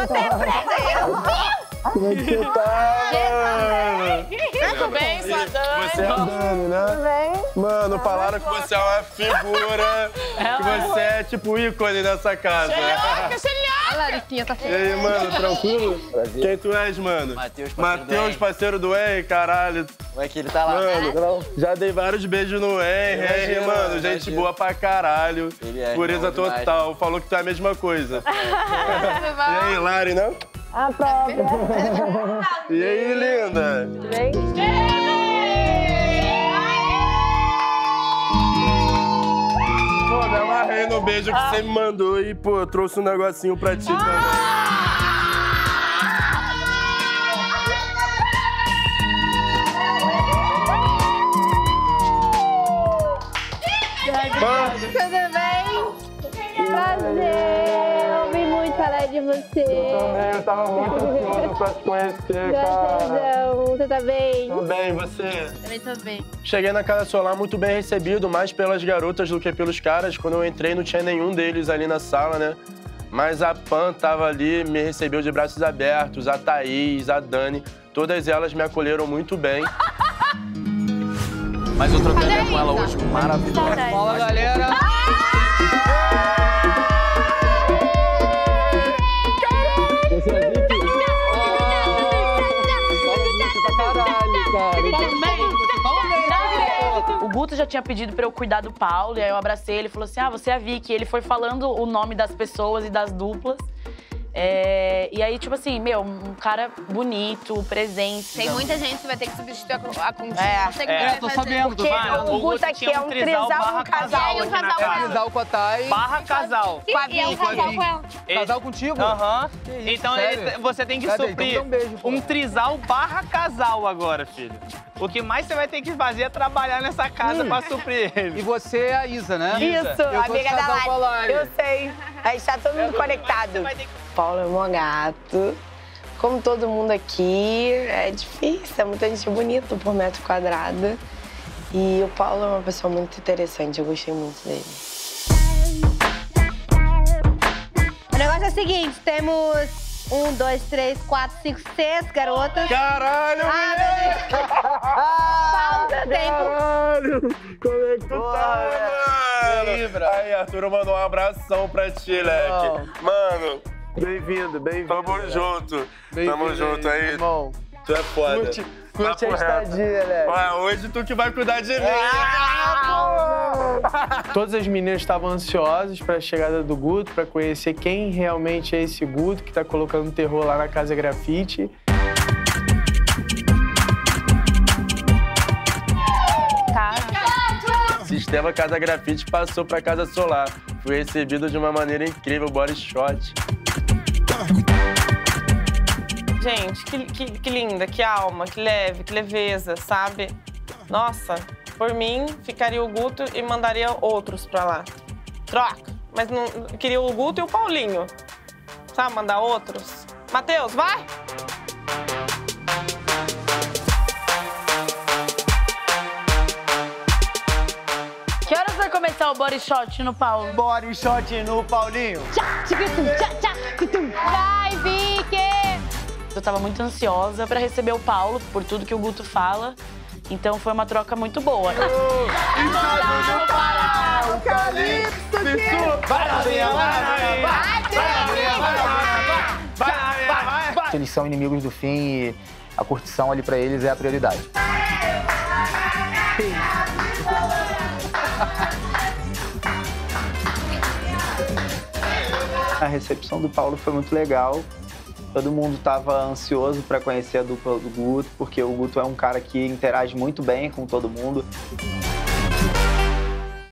Como é que você tá, mano? Tudo bem, sua Dani? Você é a Dani, né? Tudo bem? Mano, falaram que você é uma figura, que você é tipo ícone dessa casa. A Laricinha tá E aí, mano, tranquilo? Quem tu és, mano? Matheus, parceiro do Henry, caralho. Como é que ele tá lá? Mano, já dei vários beijos no Henry, mano, gente boa pra caralho. Pureza total, falou que tu é a mesma coisa. E aí, Lari, não? A própria. E aí, linda? Tudo bem? Pô, me amarrei no beijo que você me mandou e, pô, trouxe um negocinho pra ti também. Tudo bem? Prazer. Ouvi muito falar de você. Eu tava muito ansioso pra te conhecer, cara. Prazerzão. Você tá bem? Tudo bem, e você? Também tô bem. Cheguei na Casa Solar muito bem recebido, mais pelas garotas do que pelos caras. Quando eu entrei, não tinha nenhum deles ali na sala, né? Mas a Pan tava ali, me recebeu de braços abertos, a Thaís, a Dani. Todas elas me acolheram muito bem. Mas eu troquei ideia com ela hoje, maravilhosa. Fala, galera. Você é Vicky? O Guto já tinha pedido pra eu cuidar do Paulo, e aí eu abracei ele e falou assim, você é a Vicky. Ele foi falando o nome das pessoas e das duplas. E aí, tipo assim, um cara bonito, presente. Tem muita gente que vai ter que substituir a Continha. Não sei como vai tô fazer. sabendo. Porque Vai, o Guto aqui é um trisal, um casal. E um casal com ela. Trisal com a Thay. Barra casal. Com a Vicky. casal com ela. Casal contigo? Aham. Então Sério? você tem que Cadê? suprir Então dá um beijo, pô. um trisal barra casal agora, filho. O que mais você vai ter que fazer é trabalhar nessa casa pra suprir E ele. você é a Isa, né? Isso, Eu tô de amiga da casal com a Lari. Lari. Eu sei. A gente tá todo mundo conectado. Paulo é mó gato. Como todo mundo aqui, é difícil, é muita gente bonita por metro quadrado. E o Paulo é uma pessoa muito interessante, eu gostei muito dele. O negócio é o seguinte, temos 1, 2, 3, 4, 5, 6 garotas. Caralho, mulher! Pausa, tempo. Caralho! Como é que tu tá, mano? Aí, Arthur mandou um abração pra ti, Leque. Mano, bem-vindo, bem-vindo. Tamo junto. Tamo junto aí. Irmão. Tu é foda. Curte a estadia, Leque. Ué, hoje tu que vai cuidar de mim. Todas as meninas estavam ansiosas para a chegada do Guto, para conhecer quem realmente é esse Guto que tá colocando terror lá na Casa Grafite. Sistema Casa Grafite passou pra Casa Solar. Fui recebido de uma maneira incrível, body shot. Gente, que linda, que alma, que leve, que leveza, sabe? Nossa, por mim, ficaria o Guto e mandaria outros pra lá. Troca. Mas não queria o Guto e o Paulinho. Sabe, mandar outros. Matheus, vai! Que horas vai começar o body shot no Paulo? Body shot no Paulinho. Vai, Vicky! Eu tava muito ansiosa pra receber o Paulo, por tudo que o Guto fala. Então foi uma troca muito boa. Eles são inimigos do fim e a curtição ali pra eles é a prioridade. A recepção do Paulo foi muito legal. Todo mundo estava ansioso para conhecer a dupla do Guto, porque o Guto é um cara que interage muito bem com todo mundo.